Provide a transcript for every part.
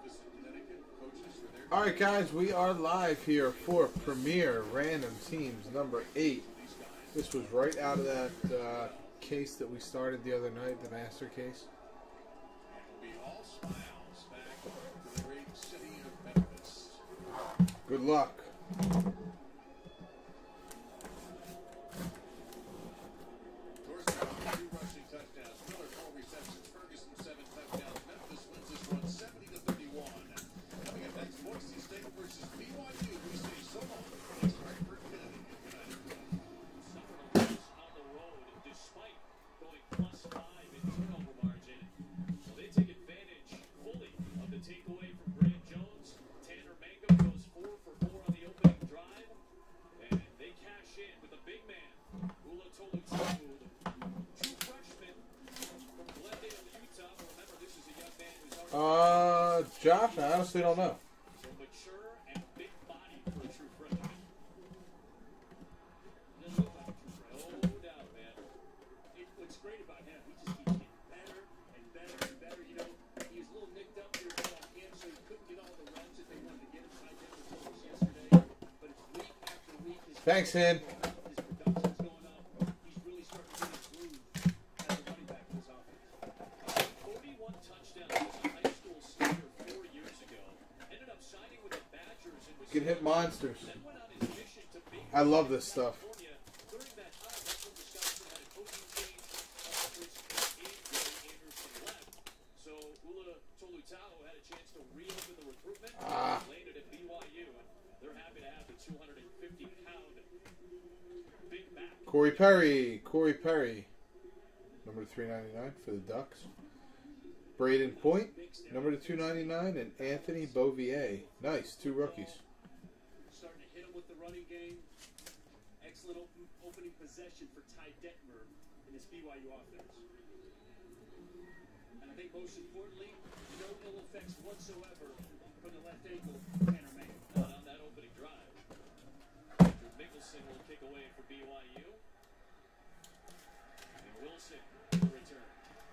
All right, guys, we are live here for Premier Random Teams number 8. This was right out of that case that we started the other night, the master case. Good luck. Josh, I honestly don't know. Thanks, Hen. Can hit monsters. I love this stuff. Ah. Corey Perry, number 399 for the Ducks. Braden Point, number 299, and Anthony Beauvier. Nice, 2 rookies. Starting to hit him with the running game. Excellent opening possession for Ty Detmer in his BYU offense. And I think most importantly, no ill effects whatsoever from the left ankle, Tanner May. Not on that opening drive. Andrew Mickelson will kick away for BYU. And Wilson will return.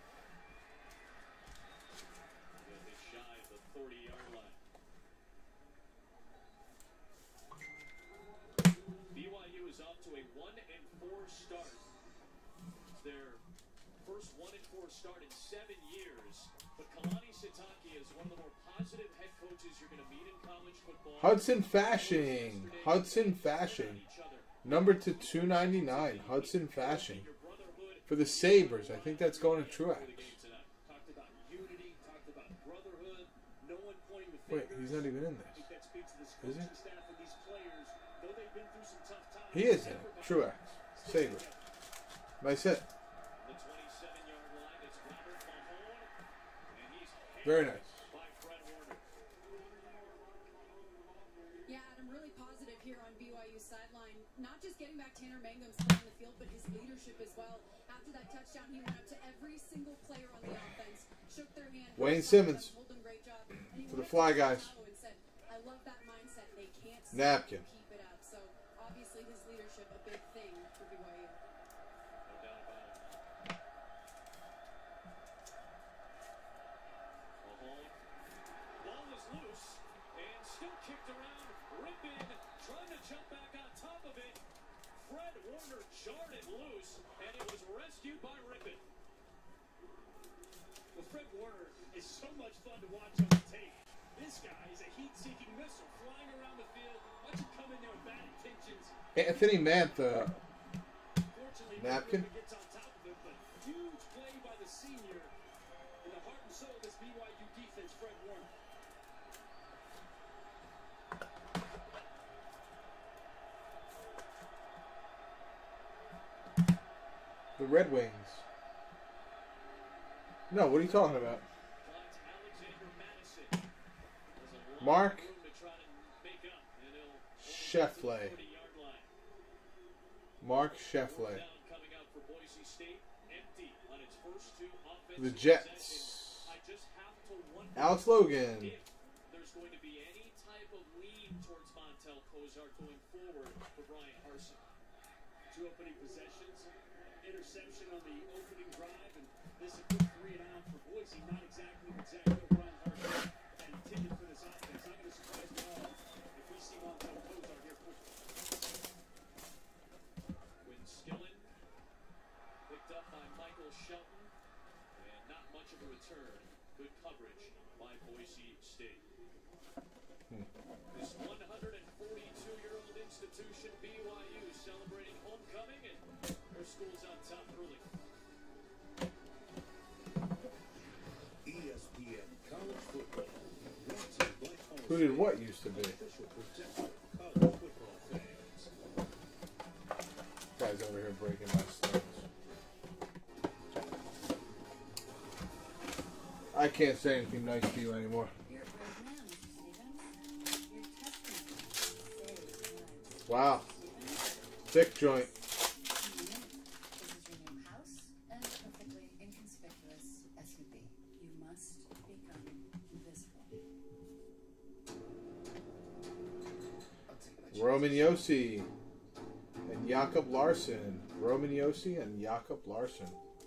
Just shy of the 40-yard line. BYU is off to a 1-4 start. It's their first 1-4 start in 7 years. But Kalani Sitake is one of the more positive head coaches you're going to meet in college football. Hudson Fasching. Number to 299. Hudson Fasching. For the Sabres. I think that's going to Truax. Wait, he's not even in this. Is he? He is in it. Truax. Sabres. Nice hit. Very nice. Yeah, I'm really positive here on BYU's sideline. Not just getting back Tanner Mangum's on the field, but his leadership as well. After that touchdown, he went up to every single player on the offense, shook their hand. Wayne Simmons. Told them great job. For the Fly Guys. Said, I love that mindset. They can't Napkin. Keep it up. So obviously his leadership a big thing for BYU. Kicked around, Rippin trying to jump back on top of it. Fred Warner jarred it loose, and it was rescued by Rippin. Well, Fred Warner is so much fun to watch on the tape. This guy is a heat-seeking missile flying around the field. Watch him come in there with bad intentions. Anthony Mantha. Napkin. Gets on top of it, but huge play by the senior in the heart and soul of this BYU defense, Fred Warner. The Red Wings. No, what are you talking about? Mark Scheffler. Mark Scheffler. The Jets. Alex Logan. There's going to be any type of lead towards Montel Cozart going forward for Brian Harsin. 2 opening possessions, interception on the opening drive, and this is a quick 3 and out for Boise. Not exactly what Zach Brian Harsin intended This 142-year-old institution, BYU, celebrating homecoming, and their school's on top early. ESPN College Football. Brought to you by Who did what used to be? official protector of college football fans. Guy's over here breaking my stones. I can't say anything nice to you anymore. You're a brave man, Mr. Stevens. You're testing me. Say Wow. Thick joint. this is your new house and perfectly inconspicuous SUV. You must become invisible. Roman Yossi and Jakob Larson. Roman Yossi and Jakob Larson.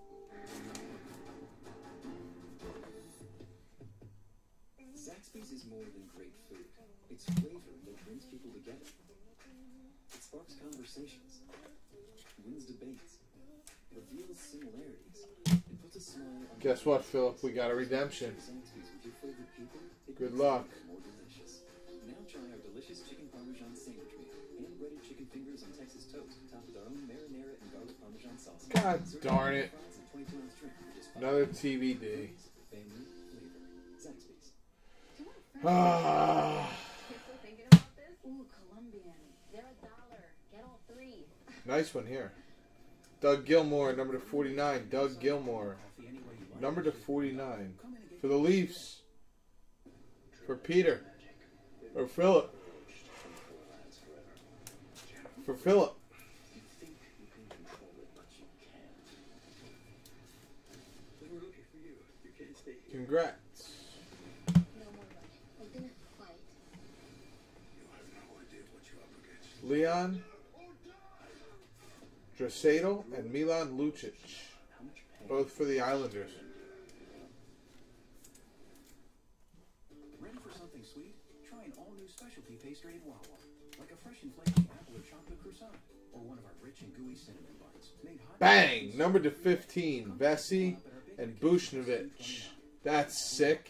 Zaxby's is more than great food. It's flavor that brings people together. It sparks conversations, wins debates, reveals similarities, and puts a smile on Guess what, Philip? We got a redemption. Zaxby's with your favorite people. It Good makes luck. life more delicious. Now try our delicious chicken parmesan sandwich meal. Hand-breaded chicken fingers on Texas toast, topped with our own marinara and garlic parmesan sauce. God Served darn with it. fries and 22-ounce drink for just $5. Another TBD. Family flavor. Zaxby's. Ah, You're still thinking about this? Ooh, Colombian. They're $1. Get all 3. nice one here. Doug Gilmore, number to 49. Doug Gilmore, number to 49. For the Leafs. For Peter. Or Philip. For Philip. You think you can control it, but you can't. They were looking for you. You can't stay here. Congrats. No more running. We're gonna fight. You have no idea what you're up against. Leon Draisaitl and Milan Lucic. How much pain? Both for the Islanders. Ready for something sweet? Try an all-new specialty pastry at Wawa. Like a fresh and flaky apple or chocolate croissant. Or one of our rich and gooey cinnamon buns. Made hot. Bang! Number to 15. Vesey and Bushnovich. That's sick.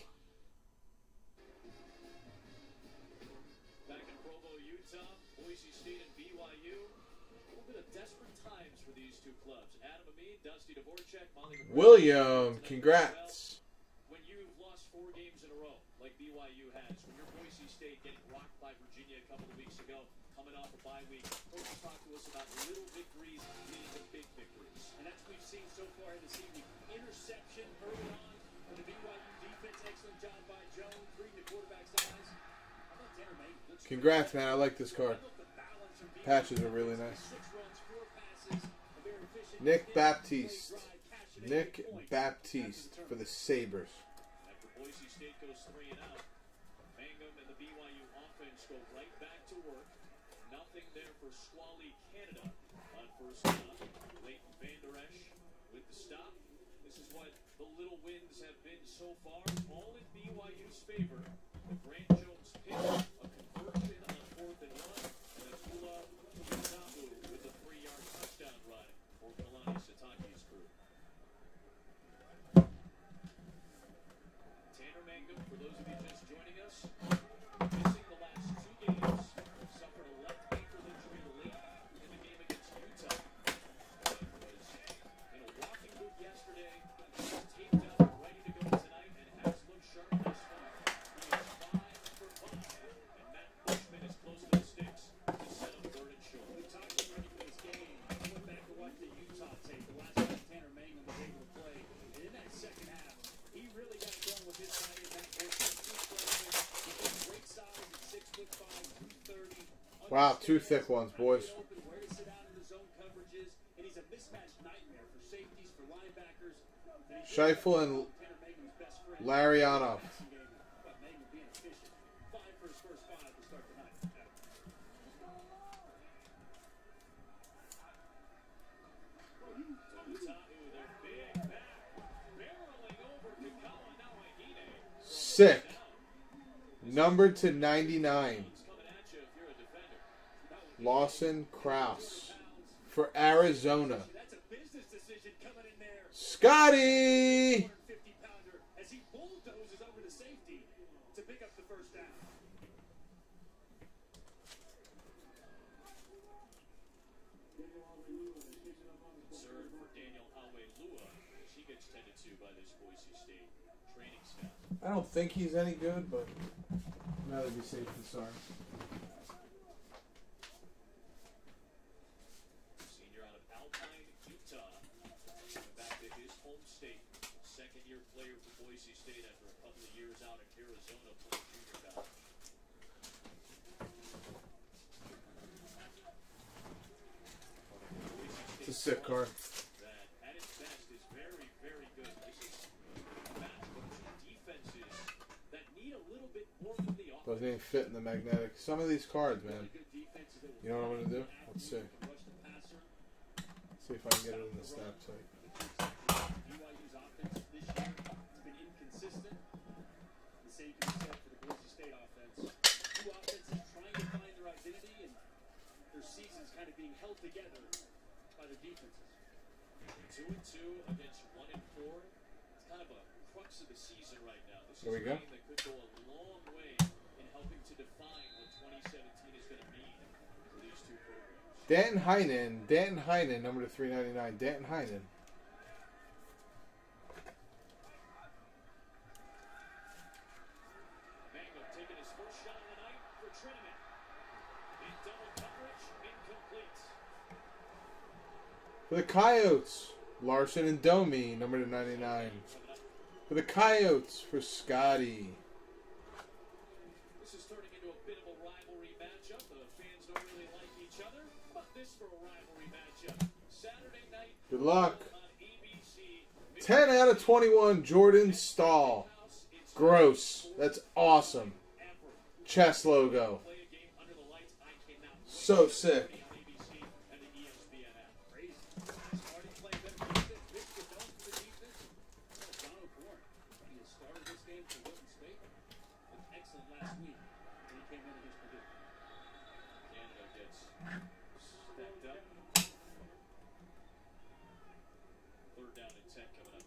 Back in Provo, Utah, Boise State and BYU. A little bit of desperate times for these two clubs. Adam Amin, Dusty Dvorak, Molly McGrath. William, congrats. When you've lost 4 games in a row, like BYU has, when you're Boise State getting rocked by Virginia a couple of weeks ago, coming off a bye week, coaches talk to us about little victories leading to big victories. And that's what we've seen so far this evening. Interception early on for the BYU defense. Excellent job by Jones, reading the quarterback's eyes. How about Tanner Mayne? Looks good. Congrats, man. I like this card. How about the balance from BYU? Patches are really nice. 6 runs, 4 passes, a very efficient Nick game, Baptiste. great drive, cashing in Nick big points. Baptiste for the Sabres. After Boise State goes 3 and out, Mangum and the BYU offense go right back to work. Nothing there for Squally Canada on first down. Leighton Van Der Esch with the stop. This is what the little wins have been so far, all in BYU's favor. The Grant Jones pitch, a conversion on 4th and 1, and then Tula Utabu with a 3-yard touchdown run for Kalani Sitake's crew. Tanner Mangum, for those of you just joining us, missing the last 2 games, suffered a left ankle injury late in the game against Utah. Was in a walking boot yesterday, he's taped up, ready to go tonight, and has looked sharp thus far. He is 5 for 5, and Matt Bushman is close to the sticks to set up 3rd and short. Talking ready for this game. I went back to watch the Utah tape the last time Tanner Mangum was able to play. And in that second half, he really got going with his side in that portion. Great size at 6'5", 230. Wow, 2 thick ones, boys. Open, where to sit down in the zone coverages, and he's a mismatch nightmare for safeties, for linebackers. And he's Scheifele and Tanner Mangum's best friend. Larionov. Passing game, but Mangum being efficient. 5 for his first 5 to start tonight. Utahu, their big back, barreling over Kakawa Nawahine. Sick. Number to 99. Coming at you if you're a defender. Lawson Krause for Arizona. That's a business decision coming in there. Scotty! 150-pounder as he bulldozes over the safety to pick up the first down. Concern for Daniel Awe-Lua as he gets tended to by this Boise State training staff. I don't think he's any good, but I'd rather be safe than sorry. Senior out of Alpine, Utah. Coming back to his home state. Second-year player for Boise State after a couple of years out in Arizona playing junior college. It's a sick card. That at its best is very, very good. This is a matchup of two defenses that need a little bit more from the offense. Doesn't even fit in the magnetic. Some of these cards, man. Really good defenses that will You know what I'm gonna do? Let's see. rush the passer. See if I can get it in the snap site. BYU's offense this year has been inconsistent. The same can be said for the Boise State offense. Two offenses trying to find their identity, and their seasons kind of being held together by their defenses. 2-2 against 1-4. It's kind of a crux of the season right now. This There we is go. a game that could go a long way in helping to define what 2017 is going to mean for these two programs. Danton Heinen, number to 399. Danton Heinen. Mangum taking his first shot of the night for Trinity. In double coverage, incomplete. For the Coyotes, Larson and Domi, number to 99. For the Coyotes, for Scotty. This is turning into a bit of a rivalry matchup. The fans don't really like each other. How about this for a rivalry matchup? Saturday night Good luck. on ABC. 10 out of 21, Jordan Stahl. Gross. That's awesome. Chess logo. Play a game under the lights. I cannot wait So sick. on ABC and the ESPN app. Crazy. Starting playing better defense. Mitch Godone for the defense. John O'Korn. He has started this game for Wilton State. Was excellent last week when he came in against Purdue. Canada gets stepped up. Third down and 10 coming up.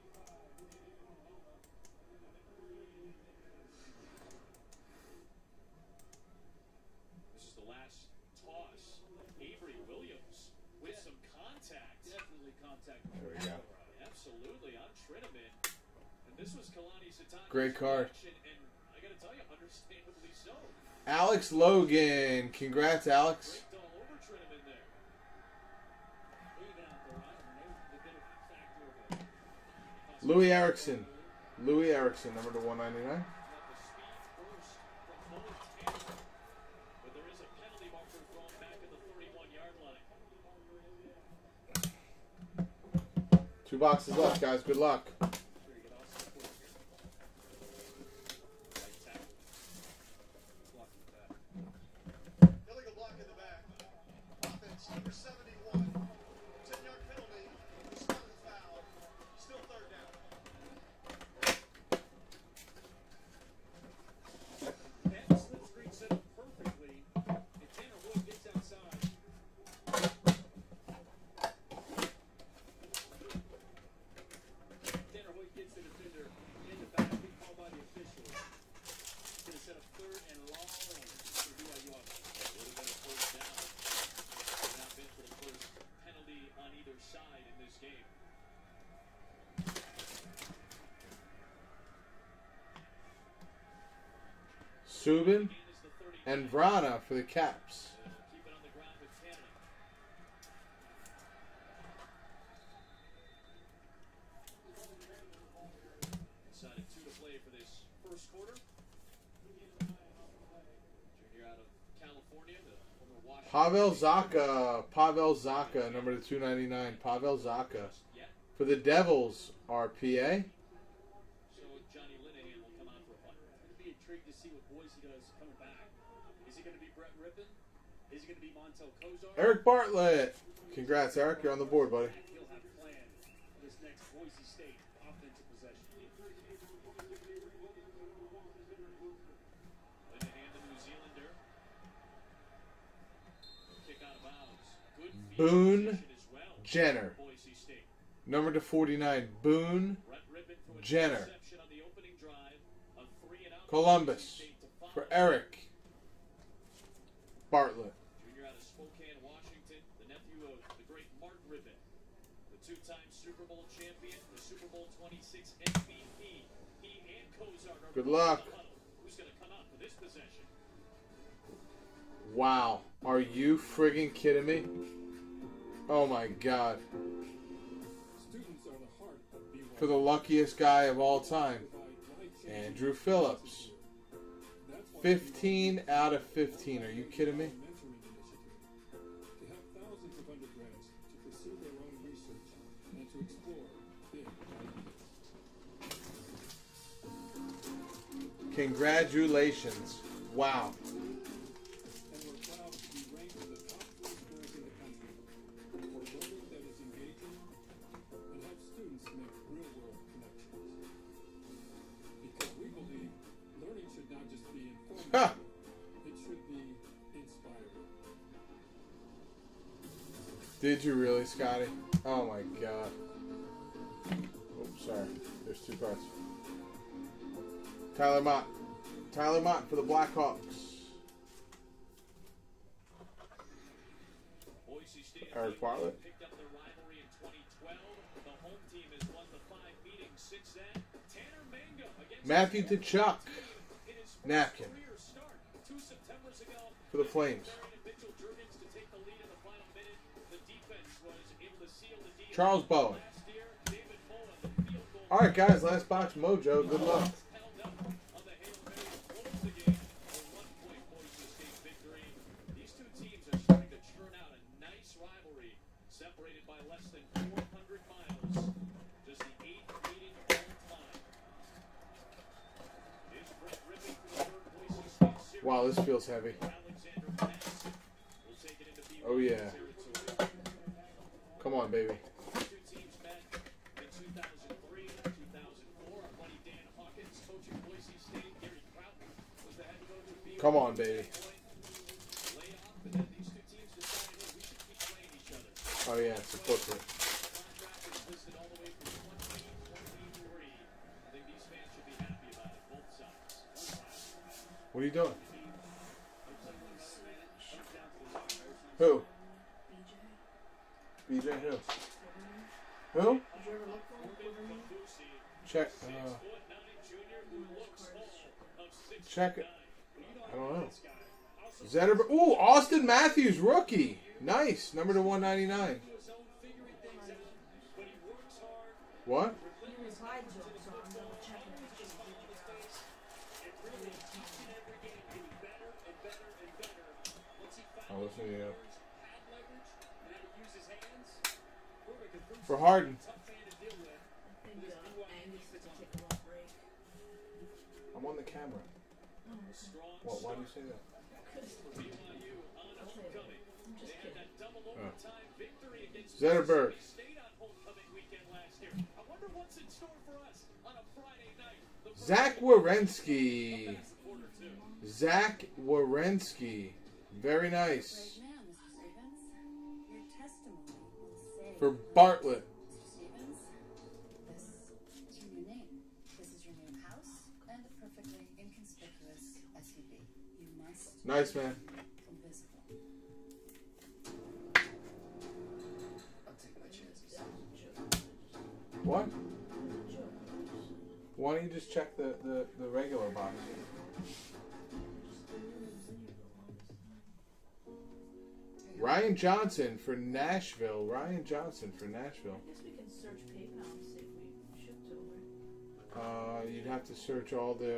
This is the last toss. Avery Williams with some contact. Definitely contact. There we go. Absolutely on Trinnaman. And this was Kalani Sitani's Great card. reaction, and I gotta tell you, understandably so. Alex Logan. Congrats, Alex. Raked all over Trinnaman there. Even out there, right? And they've been a factor of a Louis Erickson. Louis Erickson, number to 199. Not the speed burst from Mullen Taylor, but there is a penalty marker thrown back at the 31-yard line. 2 boxes left, guys. Good luck. Here you get Austin Porter. Right tackle. blocking that. Illegal block in the back. Offense, number 71. 10-yard penalty. Responding foul. Still third down. That slip screen set up perfectly, and Tanner Hood gets outside. Tanner Hood gets the defender in the back, big call by the official. It's going to set up third and long for the BYU offense. Would have been a first down. Had not been for the first penalty on either side in this game. Subin Again is the 39. and Vrana for the Caps. Keep it on the ground with Canada. Inside of 2 to play for this first quarter. Junior out of California, the former Washington. Pavel Zaka, number to 299. Pavel Zaka. Yet. For the Devils, RPA. So Johnny Linehan will come out for a punt. I'd be intrigued to see what Boise does coming back. Is it going to be Brett Rippon? Is it going to be Montel Kozar? Eric Bartlett. Congrats, Eric. You're on the board, buddy. He'll have planned this next Boise State offensive possession. Linehan, the New Zealander. Kick out of bounds. Good field Boone position as well. Jenner. Boise State. Number to 49, Boone Brett Rippon for an Jenner. interception on the opening drive. A 3-and-out. Columbus. Boise State to follow. for Eric Bartlett. Junior out of Spokane, Washington, the nephew of Super Bowl champion, the Super Bowl 26 MVP. He and Cozart are Good luck. in the huddle. Who's going to come out for this possession? Wow. Are you friggin' kidding me? Oh my god. Students are the heart of BYU. For the luckiest guy of all time, Andrew Phillips. 15 out of 15. Are you kidding me? Mentoring initiative to help thousands of undergrads to pursue their own research and to explore big ideas. Congratulations. Wow. And we're proud to be ranked in the top 3 schools in the country for learning that is engaging and helps students make real-world connections. Because we believe learning should not just be informative, Ha! it should be inspiring. Did you really, Scotty? Oh my god. Oops, sorry. There's 2 cards. Tyler Mott. Tyler Mott for the Blackhawks. Boise State Eric Bartlett. picked up their rivalry in 2012. The home team has won the 5 meetings since then. Tanner Mangum against Matthew Tkachuk. in his first Napkin. career start 2 Septembers ago. For the Flames. Mitchell Juergens to take the lead in the final minute. The defense was able to seal the deal. Charles Bowen. Last year, David Mullen, the field goal Alright, guys. Last box mojo. Good luck. held up on the Hail Mary to close the game. A 1-point Boise State victory. These 2 teams are starting to churn out a nice rivalry, separated by less than 400 miles. Just the 8th meeting of all time. Here's Brett Rippey for the 3rd Boise State series. Wow, this feels heavy. Alexander Pass will take it into BYU Oh, yeah. territory. Come on, baby. The 2 teams met in 2003 and 2004. Our buddy Dan Hawkins coaching Boise State. Gary Crouton was the head coach of BYU. Come on, baby. Layoff, and then these 2 teams decided, hey, we should keep playing each other. Oh yeah, it's a portrait. Contract is listed all the way from 2023. I think these fans should be happy about it, both sides. What are you doing? Who? BJ who? Who? Check. Check it. I don't know. Zetterberg. Ooh, Austin Matthews, rookie. Nice. Number to 199. What? I'll listen to you. For Harden. I'm on the camera. What? Why do you say that? Zetterberg. Zach Werenski. Zach Werenski. Very nice. Right now, Mr. Stevens, your testimony will say. For Bartlett. Mr. Stevens, this is your new name. This is your new house and a perfectly inconspicuous SUV. You must Nice, man. be invisible. I'll take my chances. What? Why don't you just check the regular box? Ryan Johnson for Nashville. Ryan Johnson for Nashville. I guess we can search PayPal and see if we shipped over. You'd have to search all the.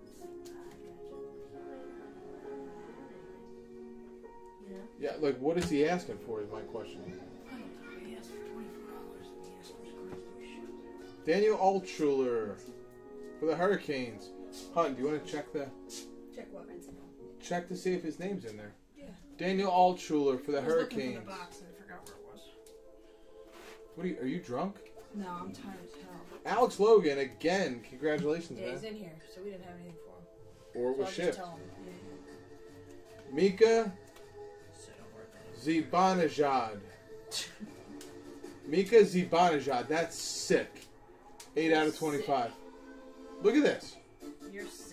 Yeah. Yeah, like what is he asking for? Is my question. I don't know. He asked for $24 and he asked for his cars to be shipped. Daniel Altshuler for the Hurricanes. Hunt, do you want to check Check what? check to see if his name's in there? Yeah. Daniel Altshuler for the I was looking Hurricanes. for the box and I forgot where it was. What are you drunk? No, I'm tired as hell. Alex Logan again. Congratulations, Yeah, he's man. in here, so we didn't have anything for him. Or it So was I'll just shipped. tell him. Yeah. Mika So don't worry about it. Zibanejad. Mika Zibanejad. That's sick. 8 out of 25. Look at this. You're sick.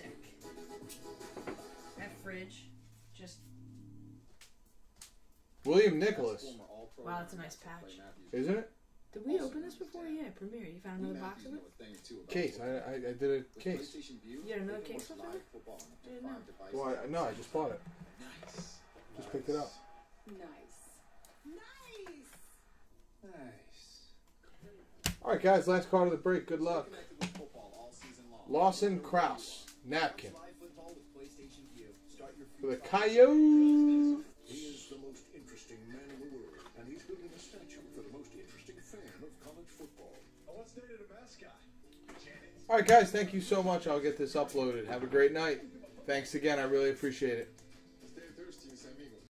That fridge, just William Nicholas. wow, that's a nice patch. Isn't it? Did we open this before? Yeah, Premiere. You found another box of it? Case. I did a case. You got another case left over? I didn't know. Well, no, I just bought it. Just picked it up. Nice. All right, guys. Last card of the break. Good luck. Lawson Krause. Napkin. For the Coyotes. He is the most interesting man in the world, and he's building a statue for the most interesting fan of college football. What's the name of the mascot? All right, guys. Thank you so much. I'll get this uploaded. Have a great night. Thanks again. I really appreciate it.